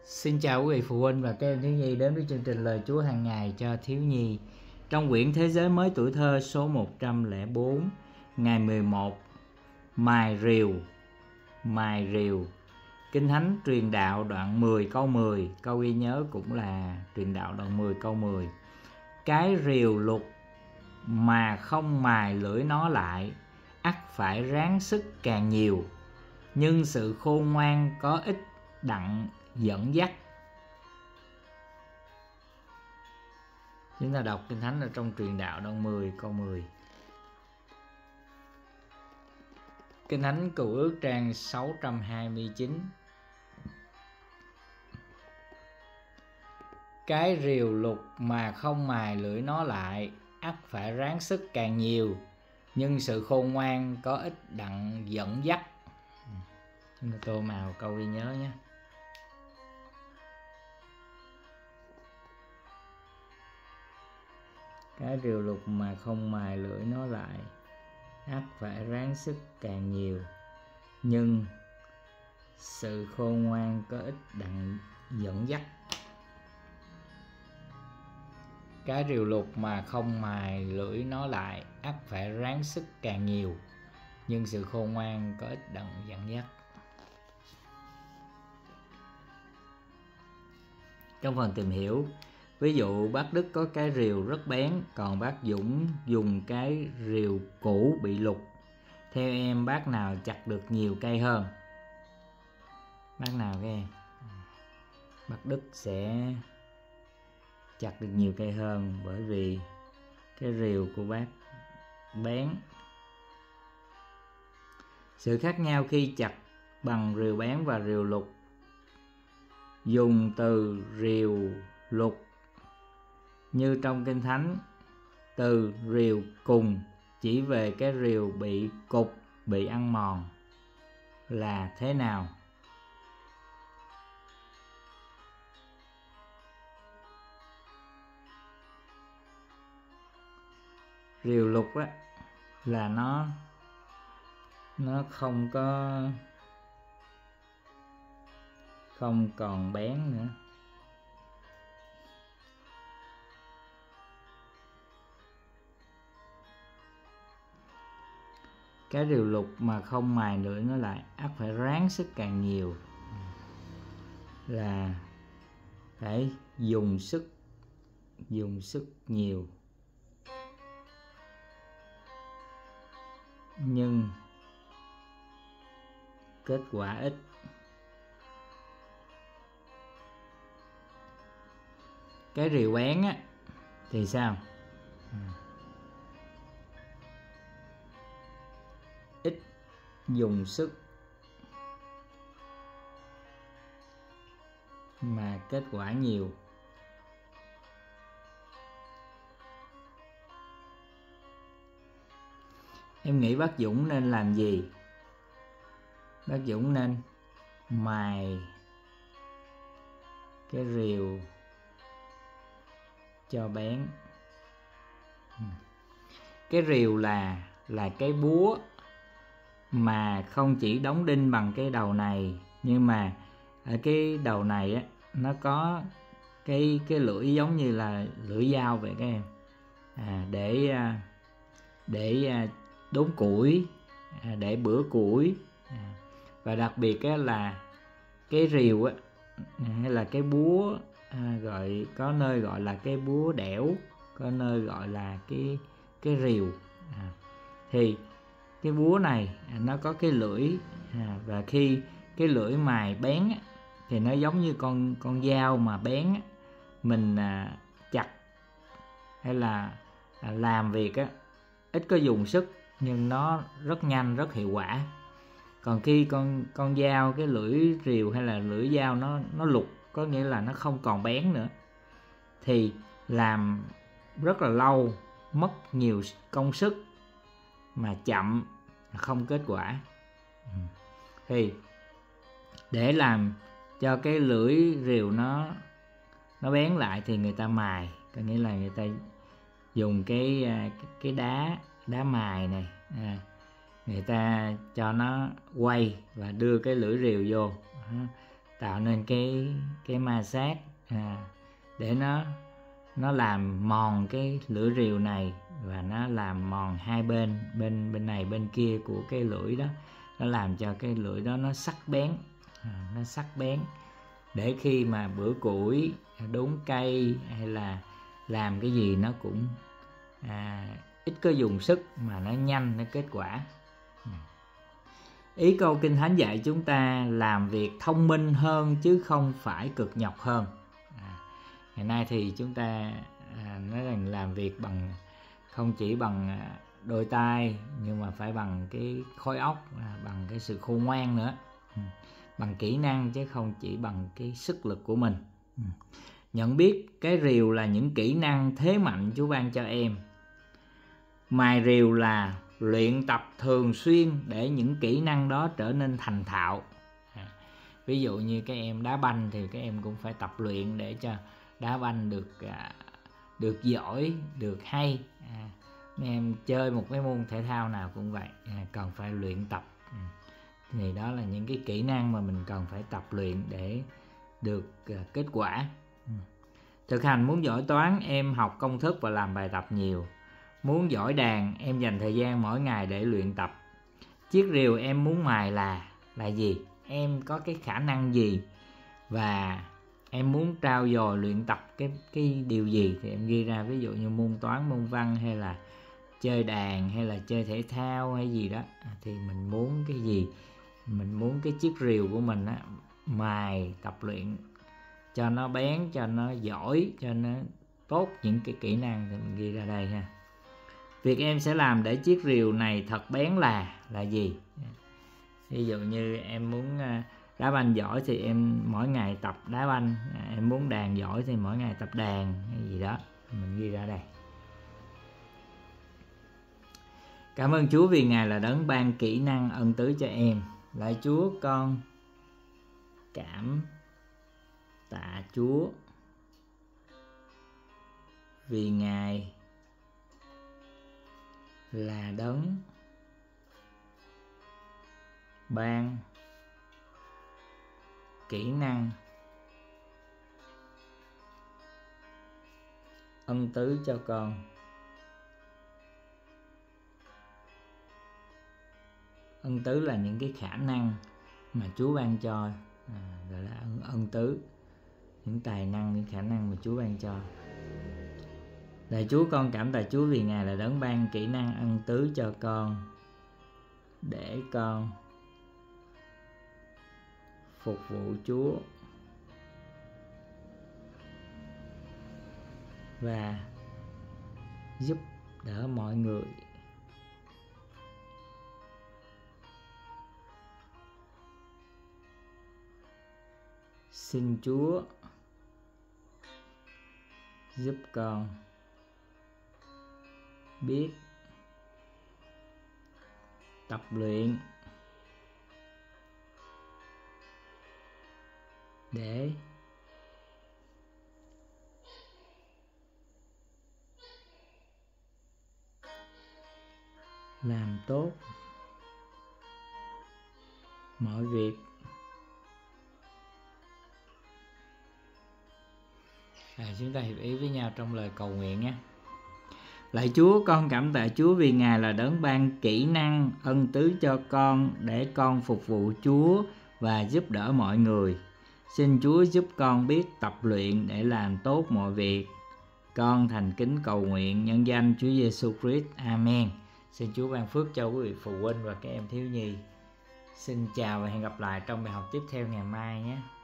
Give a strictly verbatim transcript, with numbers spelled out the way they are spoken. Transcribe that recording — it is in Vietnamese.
Xin chào quý vị phụ huynh và các em thiếu nhi đến với chương trình Lời Chúa hàng ngày cho thiếu nhi. Trong quyển Thế giới mới tuổi thơ số một trăm lẻ bốn, ngày mười một, Mài rìu, mài rìu. Kinh Thánh truyền đạo đoạn mười câu mười, câu ghi nhớ cũng là truyền đạo đoạn mười câu mười. Cái rìu lục mà không mài lưỡi nó lại, ắt phải ráng sức càng nhiều, nhưng sự khôn ngoan có ích đặng dẫn dắt. Chúng ta đọc Kinh Thánh ở trong truyền đạo đoạn mười câu mười. Kinh Thánh Cựu Ước trang sáu trăm hai mươi chín. Cái rìu lục mà không mài lưỡi nó lại, ắt phải ráng sức càng nhiều, nhưng sự khôn ngoan có ích đặng dẫn dắt. Chúng ta tô màu câu ghi nhớ nhé. Cái rìu lục mà không mài lưỡi nó lại, ắt phải ráng sức càng nhiều, nhưng sự khôn ngoan có ích đặng dẫn dắt. Cái rìu lục mà không mài lưỡi nó lại, ắt phải ráng sức càng nhiều, nhưng sự khôn ngoan có ích đặng dẫn dắt. Trong phần tìm hiểu, ví dụ bác Đức có cái rìu rất bén, còn bác Dũng dùng cái rìu cũ bị lục. Theo em, bác nào chặt được nhiều cây hơn? Bác nào các em? Bác Đức sẽ chặt được nhiều cây hơn, bởi vì cái rìu của bác bén. Sự khác nhau khi chặt bằng rìu bén và rìu lục. Dùng từ rìu lục như trong Kinh Thánh, từ rìu cùng chỉ về cái rìu bị cục, bị ăn mòn là thế nào? Rìu lục á là nó nó không có không còn bén nữa. Cái rìu lục mà không mài lưỡi nó lại, ắt phải ráng sức càng nhiều, là phải dùng sức dùng sức nhiều, nhưng kết quả ít. Cái rìu bén á thì sao? Ít dùng sức mà kết quả nhiều. Em nghĩ bác Dũng nên làm gì? Bác Dũng nên mài cái rìu cho bén. Cái rìu là là cái búa mà không chỉ đóng đinh bằng cái đầu này, nhưng mà ở cái đầu này á, nó có cái cái lưỡi giống như là lưỡi dao vậy các em, à, để để đốn củi, à, để bữa củi, à, và đặc biệt á, là cái rìu á, hay là cái búa, à, gọi có nơi gọi là cái búa đẽo, có nơi gọi là cái cái rìu, à, thì cái búa này à, nó có cái lưỡi, à, và khi cái lưỡi mài bén á, thì nó giống như con con dao mà bén á, mình à, chặt hay là à, làm việc á, ít có dùng sức nhưng nó rất nhanh, rất hiệu quả. Còn khi con con dao, cái lưỡi rìu hay là lưỡi dao nó nó lục, có nghĩa là nó không còn bén nữa, thì làm rất là lâu, mất nhiều công sức mà chậm, không kết quả. Thì để làm cho cái lưỡi rìu nó nó bén lại thì người ta mài, có nghĩa là người ta dùng cái cái đá đá mài này, à, người ta cho nó quay và đưa cái lưỡi rìu vô, tạo nên cái cái ma sát à, để nó nó làm mòn cái lưỡi rìu này và nó làm mòn hai bên bên bên này bên kia của cái lưỡi đó, nó làm cho cái lưỡi đó nó sắc bén à, nó sắc bén để khi mà bữa củi đốn cây hay là làm cái gì nó cũng à, ít có dùng sức mà nó nhanh, nó kết quả. Ý câu Kinh Thánh dạy chúng ta làm việc thông minh hơn chứ không phải cực nhọc hơn. À, ngày nay thì chúng ta à, nói rằng làm việc bằng không chỉ bằng đôi tay nhưng mà phải bằng cái khối óc, à, bằng cái sự khôn ngoan nữa, ừ, bằng kỹ năng chứ không chỉ bằng cái sức lực của mình. Ừ. Nhận biết cái rìu là những kỹ năng thế mạnh Chúa ban cho em. Mài rìu là luyện tập thường xuyên để những kỹ năng đó trở nên thành thạo. À, ví dụ như các em đá banh thì các em cũng phải tập luyện để cho đá banh được à, được giỏi, được hay. À, mấy em chơi một cái môn thể thao nào cũng vậy, à, cần phải luyện tập. À, thì đó là những cái kỹ năng mà mình cần phải tập luyện để được à, kết quả. À. Thực hành muốn giỏi toán, em học công thức và làm bài tập nhiều. Muốn giỏi đàn, em dành thời gian mỗi ngày để luyện tập. Chiếc rìu em muốn mài là là gì? Em có cái khả năng gì? Và em muốn trau dồi luyện tập cái cái điều gì thì em ghi ra, ví dụ như môn toán, môn văn hay là chơi đàn hay là chơi thể thao hay gì đó, thì mình muốn cái gì? Mình muốn cái chiếc rìu của mình á, mài tập luyện cho nó bén, cho nó giỏi, cho nó tốt những cái kỹ năng thì mình ghi ra đây ha. Việc em sẽ làm để chiếc rìu này thật bén là là gì? Ví dụ như em muốn đá banh giỏi thì em mỗi ngày tập đá banh, em muốn đàn giỏi thì mỗi ngày tập đàn hay gì đó, mình ghi ra đây. Cảm ơn Chúa vì Ngài là đấng ban kỹ năng ân tứ cho em. Lạy Chúa, con cảm tạ Chúa vì Ngài là đấng ban kỹ năng ân tứ cho con. Ân tứ là những cái khả năng mà Chúa ban cho, à, gọi là ân, ân tứ, những tài năng, những khả năng mà Chúa ban cho. Lạy Chúa, con cảm tạ Chúa vì Ngài là đấng ban kỹ năng ân tứ cho con để con phục vụ Chúa và giúp đỡ mọi người. Xin Chúa giúp con biết tập luyện để làm tốt mọi việc. À, chúng ta hiệp ý với nhau trong lời cầu nguyện nhé. Lạy Chúa, con cảm tạ Chúa vì Ngài là đấng ban kỹ năng ân tứ cho con để con phục vụ Chúa và giúp đỡ mọi người. Xin Chúa giúp con biết tập luyện để làm tốt mọi việc. Con thành kính cầu nguyện nhân danh Chúa Giêsu Christ. Amen. Xin Chúa ban phước cho quý vị phụ huynh và các em thiếu nhi. Xin chào và hẹn gặp lại trong bài học tiếp theo ngày mai nhé.